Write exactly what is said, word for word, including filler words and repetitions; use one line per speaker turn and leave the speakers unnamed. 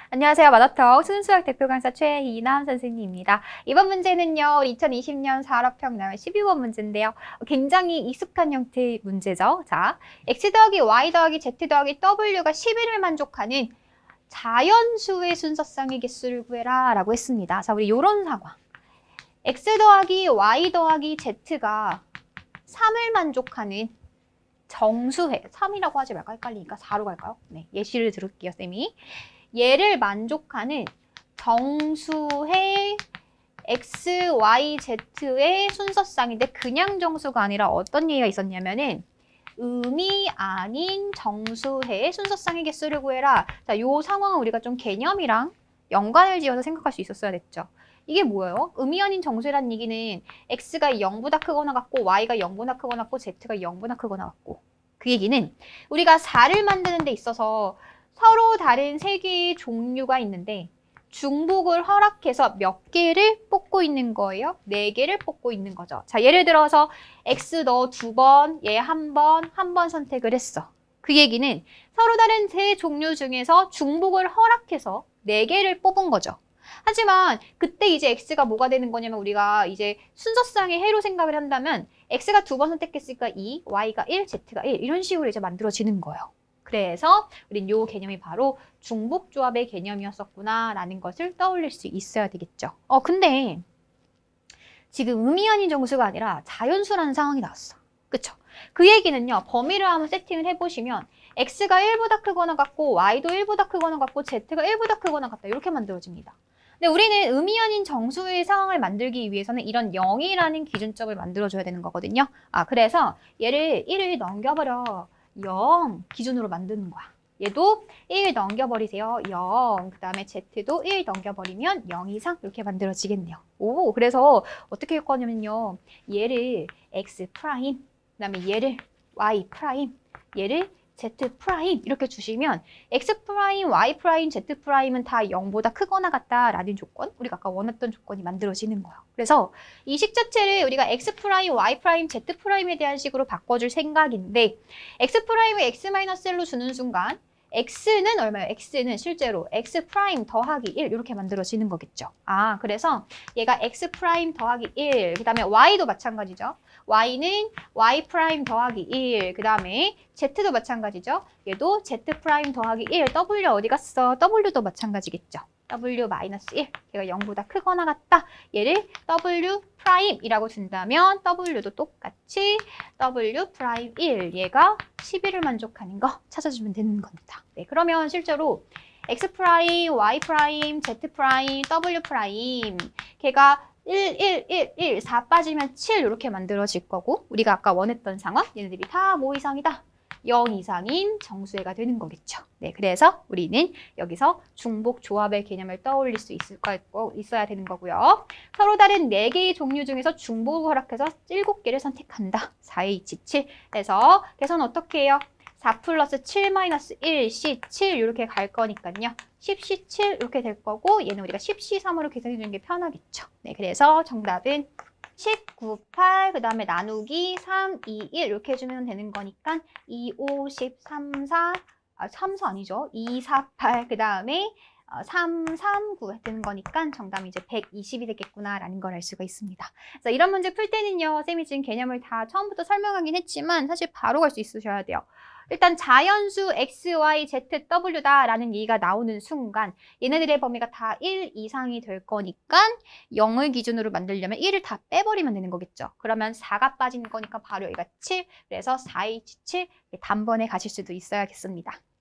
안녕하세요. 마더톡 순수학 대표 강사 최희남 선생님입니다. 이번 문제는요. 이천이십 년 산업형 나올 십이 번 문제인데요. 굉장히 익숙한 형태의 문제죠. 자, x 더하기 y 더하기 z 더하기 w가 십일을 만족하는 자연수의 순서쌍의 개수를 구해라 라고 했습니다. 자, 우리 이런 상황. x 더하기 y 더하기 z가 삼을 만족하는 정수회, 삼이라고 하지 말까? 헷갈리니까 사로 갈까요? 네, 예시를 들을게요, 쌤이. 얘를 만족하는 정수의 x, y, z의 순서쌍인데 그냥 정수가 아니라 어떤 얘기가 있었냐면은 음이 아닌 정수의 순서쌍의 개수를 구해라. 자, 요 상황은 우리가 좀 개념이랑 연관을 지어서 생각할 수 있었어야 됐죠. 이게 뭐예요? 음이 아닌 정수라는 얘기는 x가 영보다 크거나 같고 y가 영보다 크거나 같고 z가 영보다 크거나 같고 그 얘기는 우리가 사를 만드는 데 있어서 서로 다른 세 개의 종류가 있는데 중복을 허락해서 몇 개를 뽑고 있는 거예요? 네 개를 뽑고 있는 거죠. 자, 예를 들어서 x 너 두 번, 얘 한 번, 한 번 선택을 했어. 그 얘기는 서로 다른 세 종류 중에서 중복을 허락해서 네 개를 뽑은 거죠. 하지만 그때 이제 x가 뭐가 되는 거냐면 우리가 이제 순서쌍의 해로 생각을 한다면 x가 두 번 선택했으니까 이, y가 일, z가 일 이런 식으로 이제 만들어지는 거예요. 그래서 우린 요 개념이 바로 중복조합의 개념이었었구나 라는 것을 떠올릴 수 있어야 되겠죠. 어 근데 지금 음이 아닌 정수가 아니라 자연수라는 상황이 나왔어. 그쵸? 그 얘기는요. 범위를 한번 세팅을 해보시면 x가 일보다 크거나 같고 y도 일보다 크거나 같고 z가 일보다 크거나 같다. 이렇게 만들어집니다. 근데 우리는 음이 아닌 정수의 상황을 만들기 위해서는 이런 영이라는 기준점을 만들어줘야 되는 거거든요. 아 그래서 얘를 일을 넘겨버려. 영 기준으로 만드는 거야. 얘도 일 넘겨버리세요. 영. 그 다음에 z도 일 넘겨버리면 영 이상 이렇게 만들어지겠네요. 오, 그래서 어떻게 할 거냐면요. 얘를 x 프라임, 그 다음에 얘를 y 프라임, 얘를 z 프라임 이렇게 주시면 x 프라임, y 프라임, z 프라임은 다 영보다 크거나 같다라는 조건, 우리가 아까 원했던 조건이 만들어지는 거예요. 그래서 이 식 자체를 우리가 x 프라임, y 프라임, z 프라임에 대한 식으로 바꿔줄 생각인데 x 프라임을 x 마이너스 일로 주는 순간 x는 얼마예요? x는 실제로 x 프라임 더하기 일 이렇게 만들어지는 거겠죠. 아 그래서 얘가 x 프라임 더하기 일, 그 다음에 y도 마찬가지죠. y는 y 프라임 더하기 일, 그 다음에 z도 마찬가지죠. 얘도 z 프라임 더하기 일, w 어디 갔어? w도 마찬가지겠죠. w 마이너스 일, 얘가 영보다 크거나 같다. 얘를 w 프라임이라고 준다면 w도 똑같이 w 프라임 일, 얘가 십일을 만족하는 거 찾아주면 되는 겁니다. 네, 그러면 실제로 x 프라임, y 프라임, z 프라임, w 프라임 걔가 일, 일, 일, 일, 사 빠지면 칠 이렇게 만들어질 거고 우리가 아까 원했던 상황 얘네들이 다 뭐 이상이다? 영 이상인 정수회가 되는 거겠죠. 네, 그래서 우리는 여기서 중복 조합의 개념을 떠올릴 수 있을 거, 있어야 되는 거고요. 서로 다른 네 개의 종류 중에서 중복을 허락해서 일곱 개를 선택한다. 사 에이치 칠. 그래서 계산 어떻게 해요? 사 플러스 칠 마이너스 일 씨 칠 이렇게 갈 거니까요. 십 씨 칠 이렇게 될 거고 얘는 우리가 십 씨 삼으로 계산해 주는 게 편하겠죠. 네, 그래서 정답은 십, 구, 팔, 그 다음에 나누기 삼, 이, 일 이렇게 해주면 되는 거니까 이, 오, 십, 삼, 사, 아, 삼, 사 아니죠. 이, 사, 팔, 그 다음에 삼, 삼, 구 되는 거니까 정답이 이제 백이십이 되겠구나라는 걸 알 수가 있습니다. 그래서 이런 문제 풀 때는요. 쌤이 지금 개념을 다 처음부터 설명하긴 했지만 사실 바로 갈 수 있으셔야 돼요. 일단 자연수 x, y, z, w다 라는 얘기가 나오는 순간 얘네들의 범위가 다 일 이상이 될 거니까 영을 기준으로 만들려면 일을 다 빼버리면 되는 거겠죠. 그러면 사가 빠진 거니까 바로 여기가 칠, 그래서 사 에이치 칠 단번에 가실 수도 있어야겠습니다.